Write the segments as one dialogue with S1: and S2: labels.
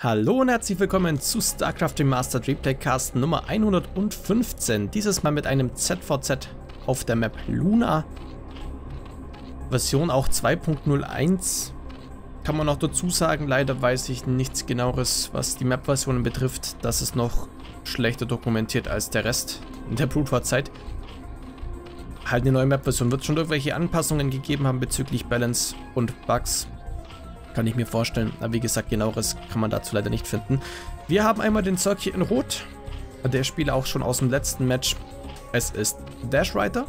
S1: Hallo und herzlich willkommen zu StarCraft Remastered Replaycast Nummer 115. Dieses Mal mit einem ZVZ auf der Map Luna. Version auch 2.01. Kann man noch dazu sagen, leider weiß ich nichts genaueres, was die Map-Versionen betrifft. Das ist noch schlechter dokumentiert als der Rest in der Brute War-Zeit. Halt eine neue Map-Version. Wird schon irgendwelche Anpassungen gegeben haben bezüglich Balance und Bugs. Kann ich mir vorstellen. Aber wie gesagt, genaueres kann man dazu leider nicht finden. Wir haben einmal den Zerg hier in Rot. Der Spieler auch schon aus dem letzten Match. Es ist Dashrider.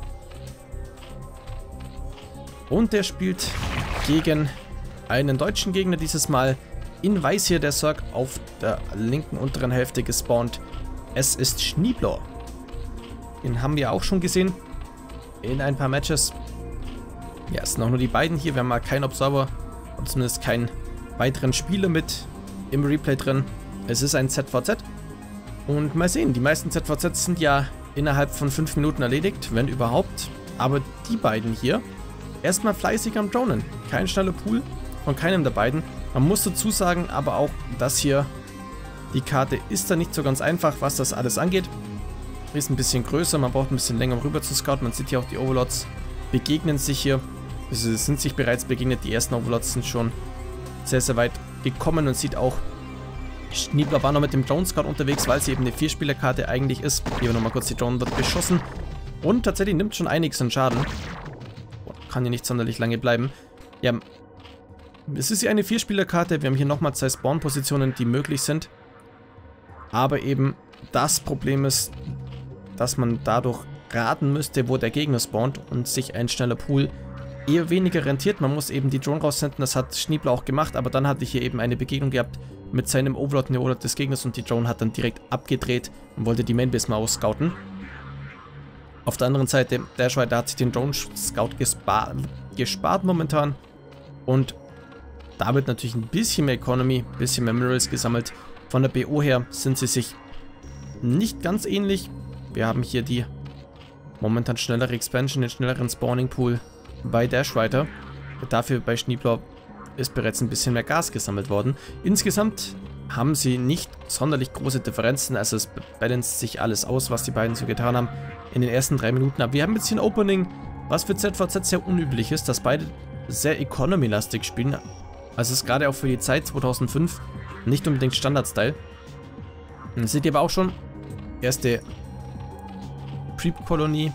S1: Und der spielt gegen einen deutschen Gegner dieses Mal. In Weiß hier der Zerg auf der linken unteren Hälfte gespawnt. Es ist Schneeblor. Den haben wir auch schon gesehen. In ein paar Matches. Ja, es sind auch nur die beiden hier. Wir haben mal keinen Observer. Und zumindest keinen weiteren Spieler mit im Replay drin. Es ist ein ZVZ. Und mal sehen, die meisten ZVZs sind ja innerhalb von 5 Minuten erledigt, wenn überhaupt. Aber die beiden hier, erstmal fleißig am Dronen. Kein schneller Pool von keinem der beiden. Man muss dazu sagen, aber auch das hier, die Karte ist da nicht so ganz einfach, was das alles angeht. Ist ein bisschen größer, man braucht ein bisschen länger, um rüber zu scouten. Man sieht hier auch, die Overlords begegnen sich hier. Sie sind sich bereits begegnet, die ersten Overlords sind schon sehr, sehr weit gekommen und sieht auch, Schneeblor war noch mit dem Drone Scout unterwegs, weil sie eben eine 4-Spieler-Karte eigentlich ist. Hier nochmal kurz, die Drone wird beschossen und tatsächlich nimmt schon einiges an Schaden. Kann hier nicht sonderlich lange bleiben. Ja, es ist ja eine 4-Spieler-Karte, wir haben hier nochmal 2 Spawn-Positionen, die möglich sind. Aber eben das Problem ist, dass man dadurch raten müsste, wo der Gegner spawnt und sich ein schneller Pool eher weniger rentiert. Man muss eben die Drone raussenden, das hat Schneeblor auch gemacht, aber dann hatte ich hier eben eine Begegnung gehabt mit seinem Overlord und der Overlord des Gegners und die Drone hat dann direkt abgedreht und wollte die Mainbase mal ausscouten. Auf der anderen Seite, Dashrider hat sich den Drone Scout gespart momentan und damit natürlich ein bisschen mehr Economy, ein bisschen mehr Minerals gesammelt. Von der BO her sind sie sich nicht ganz ähnlich. Wir haben hier die momentan schnellere Expansion, den schnelleren Spawning Pool bei Dashrider. Dafür bei Schneeblor ist bereits ein bisschen mehr Gas gesammelt worden. Insgesamt haben sie nicht sonderlich große Differenzen, also es balanced sich alles aus, was die beiden so getan haben in den ersten 3 Minuten. Aber wir haben jetzt hier ein Opening, was für ZVZ sehr unüblich ist, dass beide sehr economy-lastig spielen. Also es ist gerade auch für die Zeit 2005 nicht unbedingt Standard-Style. Dann seht ihr aber auch schon, erste Creep-Kolonie,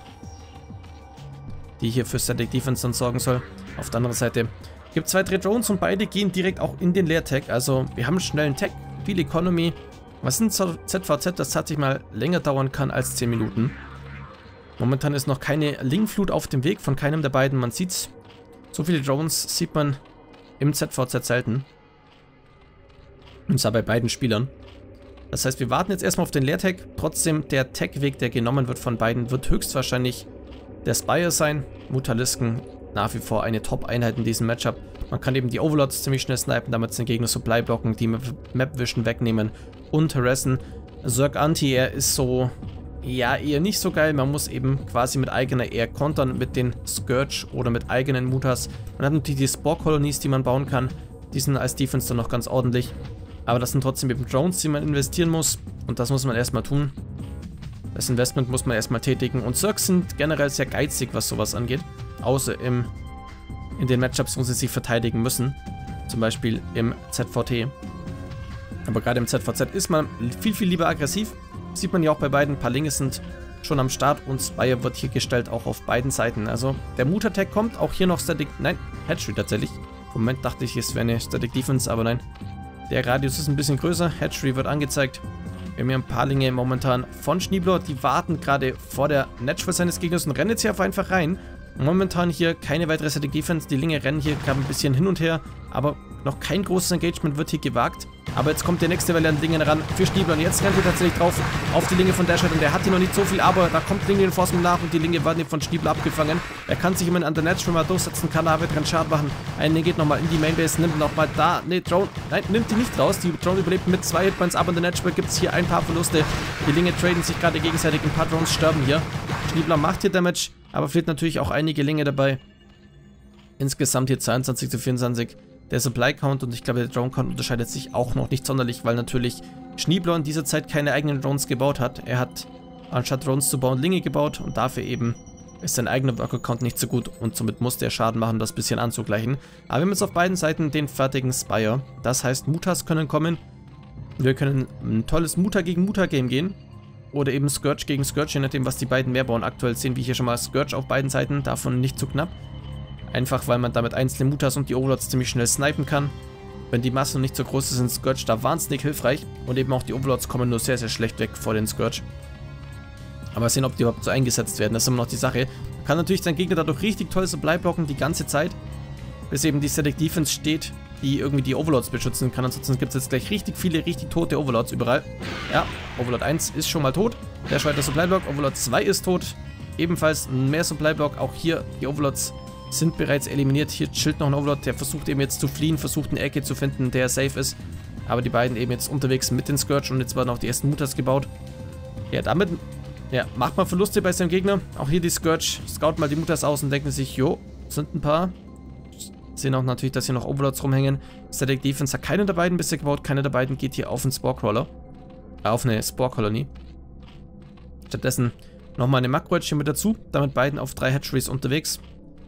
S1: die hier für Static Defense dann sorgen soll. Auf der anderen Seite gibt es 2 Drones und beide gehen direkt auch in den Leer-Tag. Also wir haben schnellen Tag, viel Economy. Was sind ZVZ, das tatsächlich mal länger dauern kann als 10 Minuten. Momentan ist noch keine Link-Flut auf dem Weg von keinem der beiden. Man sieht's. So viele Drones sieht man im ZVZ selten. Und zwar bei beiden Spielern. Das heißt, wir warten jetzt erstmal auf den Leer-Tag. Trotzdem, der Tag-Weg, der genommen wird von beiden, wird höchstwahrscheinlich der Spire sein. Mutalisken nach wie vor eine Top-Einheit in diesem Matchup. Man kann eben die Overlords ziemlich schnell snipen, damit den Gegner Supply blocken, die Map Vision wegnehmen und harassen. Zerg Anti, er ist so, ja, eher nicht so geil. Man muss eben quasi mit eigener eher kontern mit den Scourge oder mit eigenen Mutas. Man hat natürlich die Spore-Kolonies, die man bauen kann. Die sind als Defense dann noch ganz ordentlich. Aber das sind trotzdem eben Drones, die man investieren muss. Und das muss man erstmal tun. Das Investment muss man erstmal tätigen. Und Zergs sind generell sehr geizig, was sowas angeht. Außer in den Matchups, wo sie sich verteidigen müssen. Zum Beispiel im ZVT. Aber gerade im ZVZ ist man viel, viel lieber aggressiv. Sieht man ja auch bei beiden. Ein paar Linge sind schon am Start. Und Spire wird hier gestellt, auch auf beiden Seiten. Also der Mut-Attack kommt. Auch hier noch Static... Nein, Hatchery tatsächlich. Im Moment dachte ich, es wäre eine Static Defense, aber nein. Der Radius ist ein bisschen größer. Hatchery wird angezeigt. Wir haben hier ein paar Linge momentan von Schneeblor, die warten gerade vor der Natural seines Gegners und rennen jetzt hier einfach rein. Momentan hier keine weitere Static Defense, die Linge rennen hier gerade ein bisschen hin und her, aber noch kein großes Engagement wird hier gewagt. Aber jetzt kommt der nächste Welle an Lingen ran für Schneeblor und jetzt rennt er tatsächlich drauf auf die Linge von Dashrider und der hat hier noch nicht so viel, aber da kommt Linge Reinforcement nach und die Linge werden hier von Schneeblor abgefangen. Er kann sich immerhin an der Natural mal durchsetzen, kann da dran Schaden machen. Eine geht nochmal in die Mainbase, nimmt nochmal da, ne, Drone, nein, nimmt die nicht raus. Die Drone überlebt mit 2 Hitpoints, aber in der Natural gibt es hier ein paar Verluste. Die Linge traden sich gerade gegenseitig, ein paar Drones sterben hier. Schneeblor macht hier Damage, aber verliert natürlich auch einige Linge dabei. Insgesamt hier 22 zu 24. Der Supply Count und ich glaube der Drone Count unterscheidet sich auch noch nicht sonderlich, weil natürlich Schneeblohr in dieser Zeit keine eigenen Drones gebaut hat. Er hat anstatt Drones zu bauen Linge gebaut und dafür eben ist sein eigener Worker Count nicht so gut und somit musste er Schaden machen, das bisschen anzugleichen. Aber wir haben jetzt auf beiden Seiten den fertigen Spire. Das heißt, Mutas können kommen. Wir können ein tolles Muta gegen Muta Game gehen. Oder eben Scourge gegen Scourge, je nachdem, was die beiden mehr bauen. Aktuell sehen wir hier schon mal Scourge auf beiden Seiten, davon nicht zu knapp. Einfach, weil man damit einzelne Mutas und die Overlords ziemlich schnell snipen kann. Wenn die Massen nicht so groß ist, sind Scourge da wahnsinnig hilfreich. Und eben auch die Overlords kommen nur sehr, sehr schlecht weg vor den Scourge. Aber sehen, ob die überhaupt so eingesetzt werden, das ist immer noch die Sache. Man kann natürlich seinen Gegner dadurch richtig toll Supply blocken, die ganze Zeit. Bis eben die Static Defense steht, die irgendwie die Overlords beschützen kann. Ansonsten gibt es jetzt gleich richtig viele, richtig tote Overlords überall. Ja, Overlord 1 ist schon mal tot. Der zweite Supply Block. Overlord 2 ist tot. Ebenfalls mehr Supply Block. Auch hier, die Overlords sind bereits eliminiert. Hier chillt noch ein Overlord, der versucht eben jetzt zu fliehen, versucht eine Ecke zu finden, der safe ist. Aber die beiden eben jetzt unterwegs mit den Scourge und jetzt werden auch die ersten Mutas gebaut. Ja, damit macht man Verluste bei seinem Gegner. Auch hier die Scourge scout mal die Mutas aus und denken sich, jo, sind ein paar. Sehen auch natürlich, dass hier noch Overlords rumhängen. Static Defense hat keiner der beiden bisher gebaut. Keiner der beiden geht hier auf einen Spore-Crawler. Auf eine Spore-Kolonie. Stattdessen nochmal eine Makro-Hedge hier mit dazu. Damit beiden auf 3 Hatcheries unterwegs.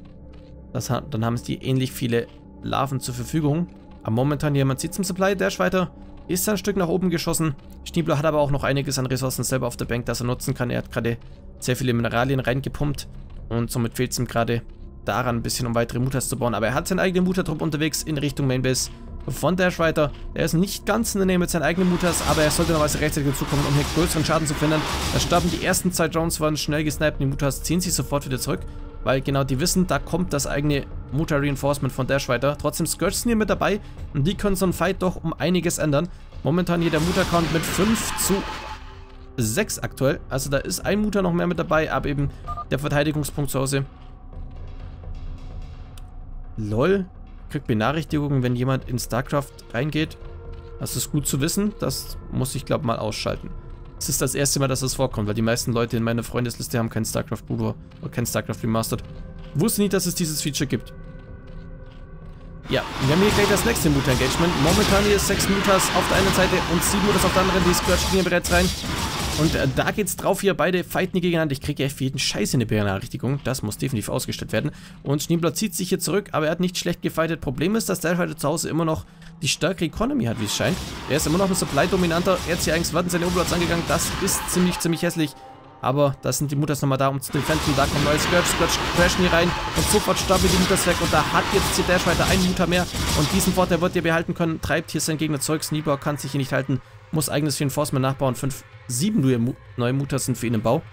S1: Dann haben sie ähnlich viele Larven zur Verfügung. Aber momentan hier, man sieht zum Supply, Dash weiter. Ist ein Stück nach oben geschossen. Schneeblohr hat aber auch noch einiges an Ressourcen selber auf der Bank, das er nutzen kann. Er hat gerade sehr viele Mineralien reingepumpt. Und somit fehlt es ihm gerade daran ein bisschen, um weitere Mutas zu bauen. Aber er hat seinen eigenen Mutatrupp unterwegs in Richtung Mainbase von Dash weiter. Er ist nicht ganz in der Nähe mit seinen eigenen Mutas, aber er sollte noch was rechtzeitig dazukommen, um hier größeren Schaden zu verhindern. Da starben die ersten 2 Drones, waren schnell gesniped. Die Mutas ziehen sich sofort wieder zurück, weil genau die wissen, da kommt das eigene Muta-Reinforcement von Dash weiter. Trotzdem Scourge sind hier mit dabei und die können so einen Fight doch um einiges ändern. Momentan hier der Muta-Count mit 5:6 aktuell. Also da ist ein Muta noch mehr mit dabei, aber eben der Verteidigungspunkt zu Hause. LOL, kriegt Benachrichtigungen, wenn jemand in StarCraft reingeht. Das ist gut zu wissen. Das muss ich, glaube ich, mal ausschalten. Es ist das erste Mal, dass das vorkommt, weil die meisten Leute in meiner Freundesliste haben kein StarCraft Bruder oder kein StarCraft Remastered. Wusste nicht, dass es dieses Feature gibt. Ja, wir haben hier gleich das nächste Muta-Engagement. Momentan hier 6 Mutas auf der einen Seite und 7 Mutas auf der anderen. Die Scourge gehen bereits rein. Und da geht's drauf hier, beide fighten hier gegeneinander. Ich kriege ja für jeden Scheiß eine Benachrichtigung. Das muss definitiv ausgestellt werden. Und Schneeblohr zieht sich hier zurück, aber er hat nicht schlecht gefightet. Problem ist, dass der heute zu Hause immer noch die stärkere Economy hat, wie es scheint. Er ist immer noch ein Supply-Dominanter. Jetzt hier eigentlich werden seine Overlords angegangen. Das ist ziemlich hässlich. Aber da sind die Mutas nochmal da, um zu defenden. Da kommen neue Scourge crashen hier rein und sofort starben die Mutas weg. Und da hat jetzt hier Dash weiter einen Muta mehr. Und diesen Vorteil wird er behalten können. Treibt hier seinen Gegner zurück. Schneeblohr kann sich hier nicht halten. Muss eigenes Reinforcement nachbauen. 7 neue Mutas sind für ihn im Bau.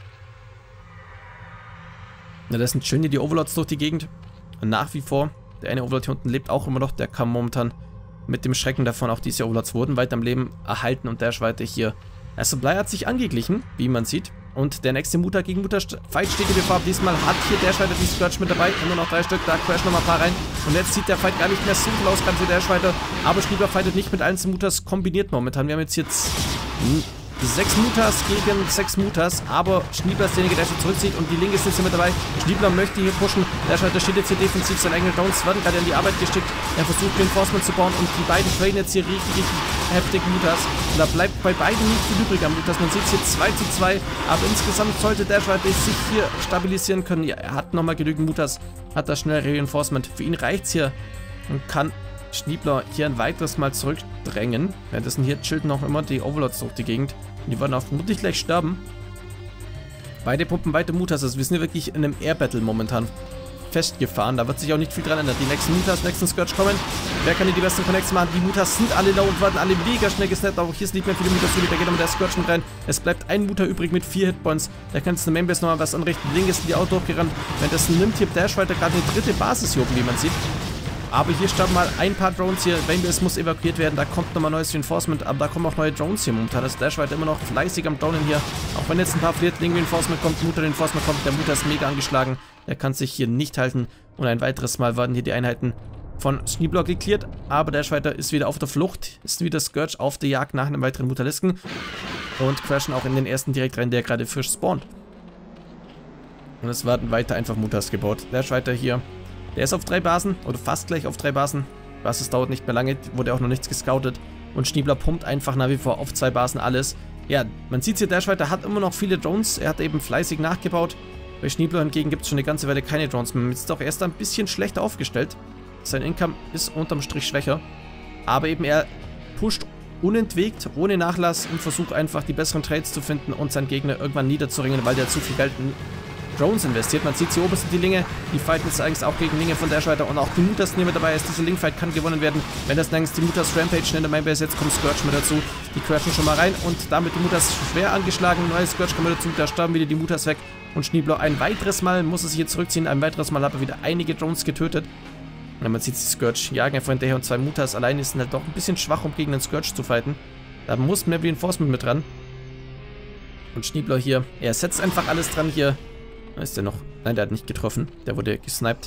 S1: Na, das sind schön hier die Overlords durch die Gegend. Nach wie vor. Der eine Overlord hier unten lebt auch immer noch. Der kann momentan mit dem Schrecken davon, auch diese Overlords wurden weiter am Leben erhalten. Und Dash weiter hier. Der Supply hat sich angeglichen, wie man sieht. Und der nächste Muta gegen Muta Fight steht in Gefahr. Diesmal hat hier Dash weiter die Scourge mit dabei. Immer noch 3 Stück. Da crashen nochmal ein paar rein. Und jetzt sieht der Fight gar nicht mehr so viel aus, kann für Dash weiter. Aber Schneeblohr fightet nicht mit allen Mutas kombiniert momentan. Wir haben jetzt 6 Mutas gegen 6 Mutas, aber Schneeblohr ist derjenige, der sich zurückzieht und die Linke ist jetzt hier mit dabei. Schneeblohr möchte hier pushen. Der steht jetzt hier defensiv, seine eigenen Downs werden gerade in die Arbeit geschickt. Er versucht Reinforcement zu bauen und die beiden trainen jetzt hier richtig heftig Mutas. Und da bleibt bei beiden nicht viel übrig am Mutas. Man sieht es hier 2:2, aber insgesamt sollte Dash sich hier stabilisieren können. Ja, er hat nochmal genügend Mutas, hat da schnell Reinforcement. Für ihn reicht es hier und kann Schneeblohr hier ein weiteres Mal zurückdrängen. Währenddessen hier chillen noch immer die Overlords durch die Gegend. Die werden auch vermutlich gleich sterben. Beide pumpen weiter Mutas. Also wir sind hier wirklich in einem Air-Battle momentan festgefahren. Da wird sich auch nicht viel dran ändern. Die nächsten Mutas, nächsten Scourge kommen. Wer kann hier die besten Connects machen? Die Mutas sind alle low und werden alle mega schnell gesnappt. Auch hier ist nicht mehr viele Mutas übrig. Da geht aber der Scourge mit rein. Es bleibt ein Muta übrig mit 4 Hitpoints. Der kann jetzt in der Mainbase nochmal was anrichten. Links ist die auch durchgerannt. Währenddessen nimmt hier Dash weiter gerade eine 3. Basis hier oben, wie man sieht. Aber hier starben mal ein paar Drones hier. Mainbase muss evakuiert werden. Da kommt nochmal neues Reinforcement. Aber da kommen auch neue Drones hier momentan. Das Dash weiter immer noch fleißig am Dronen hier. Auch wenn jetzt ein paar verliert. Link Reinforcement kommt, Muta Reinforcement kommt. Der Muta ist mega angeschlagen. Der kann sich hier nicht halten. Und ein weiteres Mal werden hier die Einheiten von Schneeblohr geklärt. Aber Dash weiter ist wieder auf der Flucht. Ist wieder Scourge auf der Jagd nach einem weiteren Mutalisken. Und crashen auch in den ersten direkt rein, der gerade frisch spawnt. Und es werden weiter einfach Mutas gebaut. Dash weiter hier. Der ist auf 3 Basen, oder fast gleich auf 3 Basen. Basis dauert nicht mehr lange, wurde auch noch nichts gescoutet. Und Schniebler pumpt einfach nach wie vor auf 2 Basen alles. Ja, man sieht hier, Dashfighter hat immer noch viele Drones. Er hat eben fleißig nachgebaut. Bei Schniebler hingegen gibt es schon eine ganze Weile keine Drones mehr. Jetzt ist auch erst ein bisschen schlechter aufgestellt. Sein Income ist unterm Strich schwächer. Aber eben er pusht unentwegt, ohne Nachlass und versucht einfach die besseren Trades zu finden und seinen Gegner irgendwann niederzuringen, weil der zu viel Geld in Drones investiert. Man sieht hier oben sind die Linge, die fighten jetzt eigentlich auch gegen Linge von Dashfighter und auch die Mutas sind hier mit dabei ist. Diese Link-Fight kann gewonnen werden, wenn das längst die Mutas Rampage in der Mainbase, jetzt kommt Scourge mit dazu. Die crashen schon mal rein und damit die Mutas schwer angeschlagen. Neues Scourge kommt dazu, da starben wieder die Mutas weg und Schniebler ein weiteres Mal muss er sich hier zurückziehen, ein weiteres Mal hat er wieder einige Drones getötet. Ja, man sieht, die Scourge jagen einfach hinterher und 2 Mutas alleine sind halt doch ein bisschen schwach, um gegen den Scourge zu fighten. Da muss mehr Reinforcement mit dran. Und Schniebler hier, er setzt einfach alles dran hier. Was ist der noch? Nein, der hat nicht getroffen. Der wurde gesniped.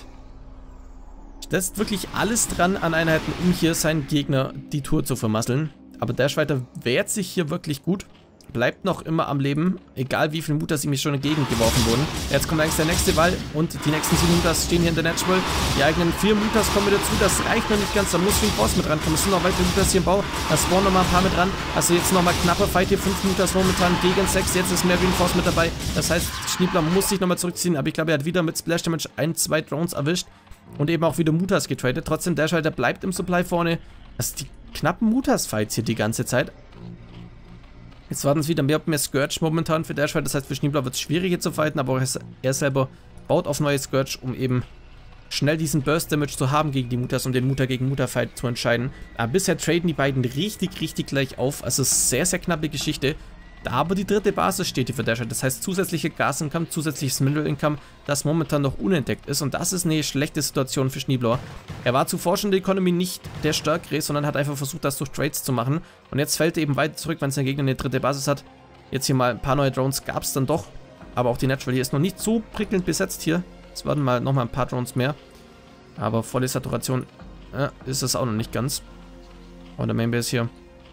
S1: Setzt wirklich alles dran an Einheiten, um hier seinen Gegner die Tour zu vermasseln. Aber Dashfighter wehrt sich hier wirklich gut. Bleibt noch immer am Leben, egal wie viele Mutas ihm hier schon entgegengeworfen wurden. Jetzt kommt eigentlich der nächste Ball und die nächsten 7 Mutas stehen hier in der Natural. Die eigenen 4 Mutas kommen wieder dazu, das reicht noch nicht ganz, da muss Reinforce mit rankommen. Es sind noch weitere Mutas hier im Bau, da spawnen noch mal ein paar mit ran. Also jetzt nochmal knapper Fight hier, 5 Mutas momentan gegen 6, jetzt ist mehr Reinforce mit dabei. Das heißt, Schniebler muss sich nochmal zurückziehen, aber ich glaube, er hat wieder mit Splash Damage 1-2 Drones erwischt und eben auch wieder Mutas getradet. Trotzdem, Dashfighter bleibt im Supply vorne. Das sind die knappen Mutas-Fights hier die ganze Zeit. Jetzt warten es wieder mehr und mehr Scourge momentan für Dashfighter, das heißt für Schniebler wird es schwieriger zu fighten, aber er selber baut auf neue Scourge, um eben schnell diesen Burst Damage zu haben gegen die Mutas, um den Muta gegen Muta Fight zu entscheiden. Aber bisher traden die beiden richtig gleich auf, also sehr knappe Geschichte. Da aber die dritte Basis steht hier für Dashfighter, das heißt zusätzliche Gas-Income, zusätzliches Mineral-Income, das momentan noch unentdeckt ist und das ist eine schlechte Situation für Schniebler. Er war zuvor schon in der Economy nicht der Stärkere, sondern hat einfach versucht, das durch Trades zu machen und jetzt fällt er eben weiter zurück, wenn sein Gegner eine dritte Basis hat. Jetzt hier mal ein paar neue Drones gab es dann doch, aber auch die Natural hier ist noch nicht so prickelnd besetzt hier. Es werden mal nochmal ein paar Drones mehr, aber volle Saturation ist es auch noch nicht ganz. Und der Mainbase hier.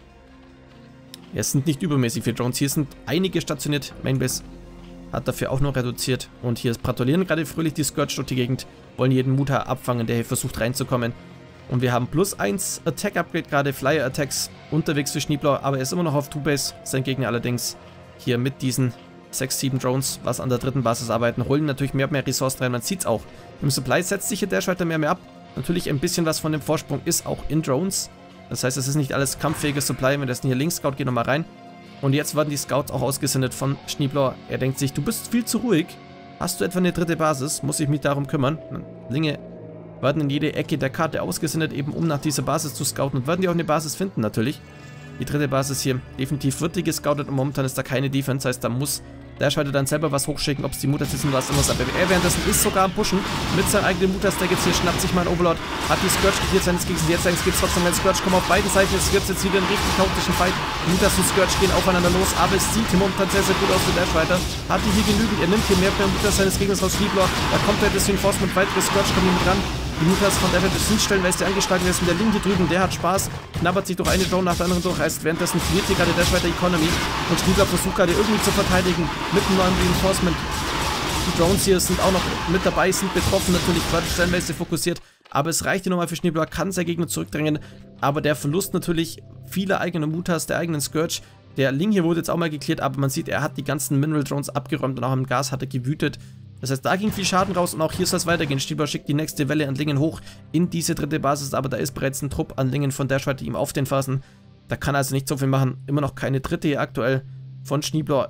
S1: Ja, es sind nicht übermäßig viele Drones. Hier sind einige stationiert. Mainbase hat dafür auch noch reduziert. Und hier patrouillieren gerade fröhlich die Scourge durch die Gegend. Wollen jeden Muta abfangen, der hier versucht reinzukommen. Und wir haben +1 Attack-Upgrade gerade. Flyer Attacks unterwegs für Schniebler. Aber er ist immer noch auf 2-Base. Sein Gegner allerdings hier mit diesen 6-7 Drones, was an der dritten Basis arbeiten, holen natürlich mehr und mehr Ressourcen rein. Man sieht es auch. Im Supply setzt sich hier Dashfighter mehr und mehr ab. Natürlich ein bisschen was von dem Vorsprung ist auch in Drones. Das heißt, es ist nicht alles kampffähiges Supply. Wenn das hier links Scout geht, nochmal rein. Und jetzt werden die Scouts auch ausgesendet von Schniebler. Er denkt sich, du bist viel zu ruhig. Hast du etwa eine dritte Basis? Muss ich mich darum kümmern? Linge werden in jede Ecke der Karte ausgesendet, eben um nach dieser Basis zu scouten. Und werden die auch eine Basis finden, natürlich. Die dritte Basis hier, definitiv wird die gescoutet und momentan ist da keine Defense. Das heißt, da muss Dashfighter dann selber was hochschicken, ob es die Mutas ist und was anderes. Aber er währenddessen ist sogar am Pushen mit seinem eigenen Mutas-Stack jetzt hier, schnappt sich mal ein Overlord, hat die Scourge geklärt seines Gegners. Jetzt gibt es trotzdem einen Scourge, kommen auf beiden Seiten. Es wird jetzt wieder einen richtig chaotischen Fight. Mutas und Scourge gehen aufeinander los, aber es sieht hier momentan sehr gut aus für Dashfighter. Hat die hier genügend, er nimmt hier mehr Mutas seines Gegners aus Schniebler. Da kommt er das Reinforcement, weitere Scourge kommen hier mit ran. Die Mutas von Dashfighter sind stellenweise angeschlagen, der ist in der Linke drüben, der hat Spaß, knabbert sich durch eine Drone nach der anderen durch, heißt währenddessen verliert hier gerade Dashfighter Economy und Schniebler versucht gerade irgendwie zu verteidigen mit einem neuen Reinforcement. Die Drones hier sind auch noch mit dabei, sind betroffen, natürlich gerade stellenweise fokussiert, aber es reicht hier nochmal für Schniebler, kann sein Gegner zurückdrängen, aber der Verlust natürlich vieler eigener Mutas, der eigenen Scourge, der Ling hier wurde jetzt auch mal geklärt, aber man sieht, er hat die ganzen Mineral Drones abgeräumt und auch im Gas hat er gewütet. Das heißt, da ging viel Schaden raus und auch hier soll es weitergehen. Schniebler schickt die nächste Welle an Lingen hoch in diese dritte Basis, aber da ist bereits ein Trupp an Lingen von Dashfighter ihm auf den Phasen. Da kann er also nicht so viel machen. Immer noch keine dritte hier aktuell von Schniebler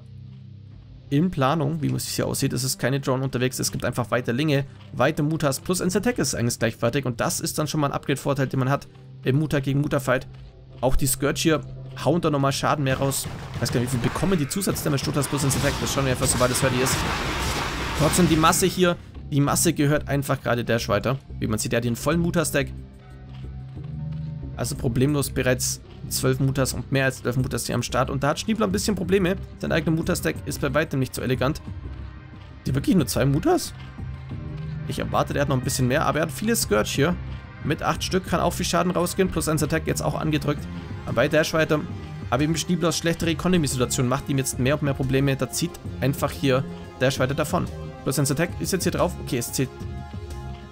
S1: in Planung. Wie es hier aussieht, es ist keine Drone unterwegs. Es gibt einfach weiter Linge, weiter Mutas plus ein Attack ist eigentlich gleich fertig. Und das ist dann schon mal ein Upgrade-Vorteil, den man hat im Muta gegen Muta-Fight. Auch die Scourge hier hauen da nochmal Schaden mehr raus. Ich weiß gar nicht, wie viel bekommen die Zusatzdamage Stuttgart plus ein Attack. Das schauen wir einfach, sobald es fertig ist. Trotzdem die Masse hier, die Masse gehört einfach gerade Dashfighter. Wie man sieht, er hat den vollen Muta-Stack. Also problemlos bereits 12 Mutas und mehr als 12 Mutas hier am Start. Und da hat Schniebler ein bisschen Probleme. Sein eigener Muta-Stack ist bei weitem nicht so elegant. Die wirklich nur 2 Mutas? Ich erwarte, er hat noch ein bisschen mehr, aber er hat viele Scourge hier. Mit 8 Stück kann auch viel Schaden rausgehen, plus ein Attack jetzt auch angedrückt. Aber bei Dashfighter, aber eben Schnieblers schlechtere Economy-Situation macht ihm jetzt mehr und mehr Probleme. Da zieht einfach hier Dashfighter davon. Plus ein Attack ist jetzt hier drauf. Okay, es zählt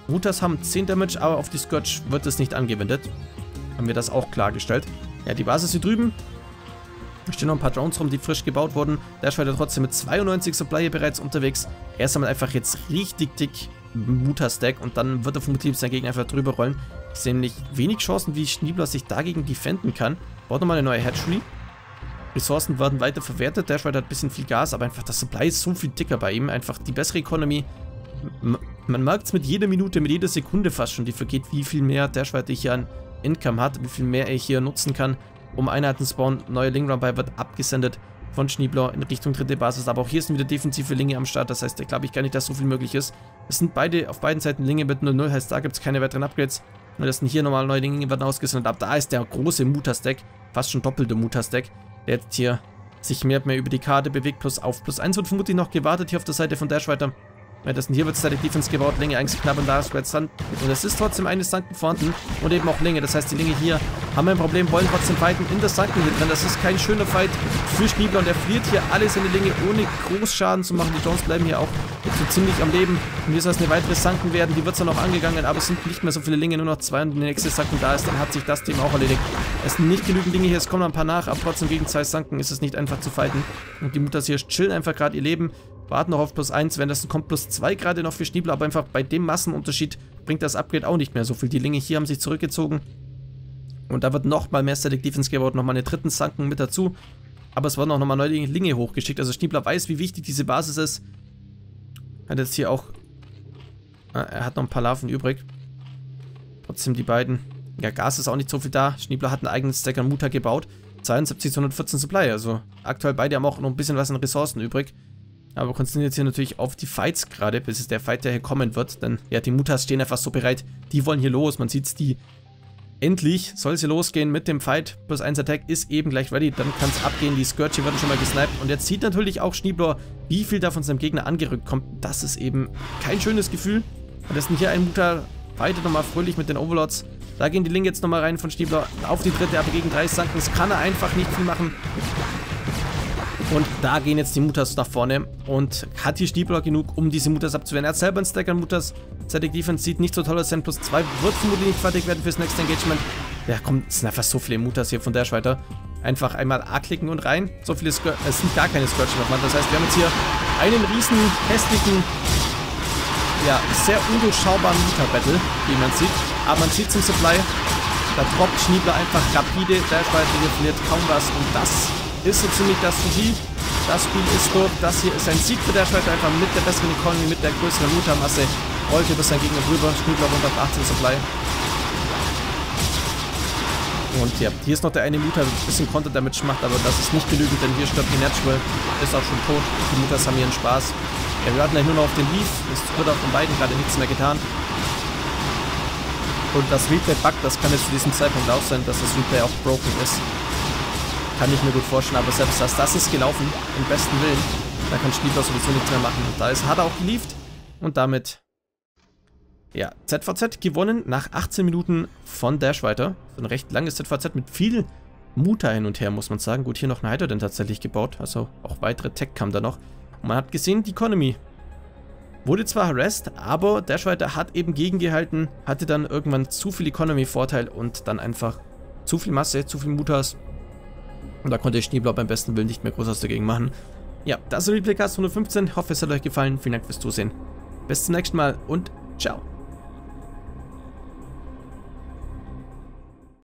S1: Mutas haben 10 Damage, aber auf die Scourge wird es nicht angewendet. Haben wir das auch klargestellt. Ja, die Basis hier drüben. Da stehen noch ein paar Drones rum, die frisch gebaut wurden. Der ist weiter trotzdem mit 92 Supply bereits unterwegs. Er sammelt einfach jetzt richtig dick Muta-Stack und dann wird er vermutlich sein Gegner einfach drüber rollen. Ich sehe nämlich wenig Chancen, wie Schniebler sich dagegen defenden kann. Baut nochmal eine neue Hatchery. Ressourcen werden weiter verwertet. Der Schweizer hat ein bisschen viel Gas, aber einfach das Supply ist so viel dicker bei ihm. Einfach die bessere Economy. Man merkt es mit jeder Minute, mit jeder Sekunde fast schon, die vergeht, wie viel mehr der Schweizer hier an Income hat, wie viel mehr er hier nutzen kann, um Einheiten zu bauen. Neue Lingrun-Bei wird abgesendet von Schniebler in Richtung dritte Basis, aber auch hier sind wieder defensive Linge am Start, das heißt, da glaube ich gar nicht, dass so viel möglich ist. Es sind beide auf beiden Seiten Linge mit 0-0, heißt, da gibt es keine weiteren Upgrades. Nur das sind hier nochmal neue Linge werden ausgesendet. Ab da ist der große Muta-Stack, fast schon doppelte Muta-Stack, der jetzt hier sich mehr und mehr über die Karte bewegt. Plus 1 wird vermutlich noch gewartet hier auf der Seite von Dash weiter. Ja, hier wird Static Defense gebaut, Linge eigentlich knapp und da ist Red Sun. Und es ist trotzdem eine Sunken vorhanden und eben auch Linge. Das heißt, die Linge hier haben ein Problem, wollen trotzdem fighten in der Sunken hier drin. Das ist kein schöner Fight für Schniebler und er verliert hier alles in die Linge, ohne Großschaden zu machen. Die Drones bleiben hier auch so ziemlich am Leben. Und hier soll es eine weitere Sunken werden, die wird zwar noch angegangen, aber es sind nicht mehr so viele Linge, nur noch 2 und die nächste Sunken da ist, dann hat sich das Thema auch erledigt. Es sind nicht genügend Linge hier, es kommen noch ein paar nach, aber trotzdem gegen 2 Sunken ist es nicht einfach zu fighten. Und die Mutas hier chillen einfach gerade ihr Leben. Warten noch auf plus 1, wenn das kommt plus 2 gerade noch für Schniebler, aber einfach bei dem Massenunterschied bringt das Upgrade auch nicht mehr so viel. Die Linge hier haben sich zurückgezogen und da wird nochmal mehr Static Defense gebaut, nochmal eine dritten Sunken mit dazu, aber es werden auch nochmal neue Linge hochgeschickt, also Schniebler weiß, wie wichtig diese Basis ist. Hat jetzt hier auch, er hat noch ein paar Larven übrig, trotzdem die beiden, ja Gas ist auch nicht so viel da, Schniebler hat einen eigenen Stack an Muta gebaut, 72 zu 114 Supply, also aktuell beide haben auch noch ein bisschen was an Ressourcen übrig. Aber konzentriert sich natürlich auf die Fights gerade, bis es der Fight, der hier kommen wird. Denn ja, die Mutas stehen einfach so bereit. Die wollen hier los. Man sieht es, die endlich soll es hier losgehen mit dem Fight. Plus 1 Attack ist eben gleich ready. Dann kann es abgehen. Die Scourge werden schon mal gesniped. Und jetzt sieht natürlich auch Schniebler, wie viel da von seinem Gegner angerückt kommt. Das ist eben kein schönes Gefühl. Und das sind hier ein Muta fightet nochmal fröhlich mit den Overlords. Da gehen die Linke jetzt nochmal rein von Schniebler auf die dritte, aber gegen 3 Sunken. Das kann er einfach nicht viel machen. Und da gehen jetzt die Mutas nach vorne und hat hier Schniebler genug, um diese Mutas abzuwehren. Er hat selber einen Stack an Mutas. Static Defense sieht nicht so toll aus, sein plus 2 wird vermutlich nicht fertig werden fürs nächste Engagement. Ja komm, es sind einfach so viele Mutas hier von der weiter. Einfach einmal A klicken und rein. So viele es sind gar keine Scourge mehr. Das heißt, wir haben jetzt hier einen riesen, hässlichen, ja, sehr undurchschaubaren Muta-Battle, wie man sieht. Aber man sieht zum Supply, da droppt Schniebler einfach rapide, der hier verliert kaum was und das ist so ziemlich das GG. Das Spiel ist durch. Das hier ist ein Sieg für der Schweizer, einfach mit der besseren Economy, mit der größeren Muta-Masse. Rollt über sein Gegner drüber, Schniebler runter auf 18 Supply. Und ja, hier ist noch der eine Muta, der ein bisschen Counter-Damage macht, aber das ist nicht genügend, denn hier stirbt die Natural, ist auch schon tot. Die Mutas haben ihren Spaß. Ja, wir warten gleich nur noch auf den Leaf. Es wird auch von beiden gerade nichts mehr getan. Und das Replay-Bug, das kann jetzt zu diesem Zeitpunkt auch sein, dass das Replay auch broken ist. Kann ich mir gut vorstellen, aber selbst das ist gelaufen, im besten Willen. Da kann Schniebler sowieso nichts mehr machen. Und da hat er auch geliefert. Und damit, ja, ZVZ gewonnen nach 18 Minuten von Dash weiter. So ein recht langes ZVZ mit viel Muta hin und her, muss man sagen. Gut, hier noch ein Hider dann tatsächlich gebaut. Also auch weitere Tech kam da noch. Und man hat gesehen, die Economy wurde zwar harassed, aber Dash weiter hat eben gegengehalten, hatte dann irgendwann zu viel Economy-Vorteil und dann einfach zu viel Masse, zu viel Mutas. Und da konnte Schniebler beim besten Willen nicht mehr groß was dagegen machen. Ja, das ist Replaycast 115. Hoffe, es hat euch gefallen. Vielen Dank fürs Zusehen. Bis zum nächsten Mal und ciao.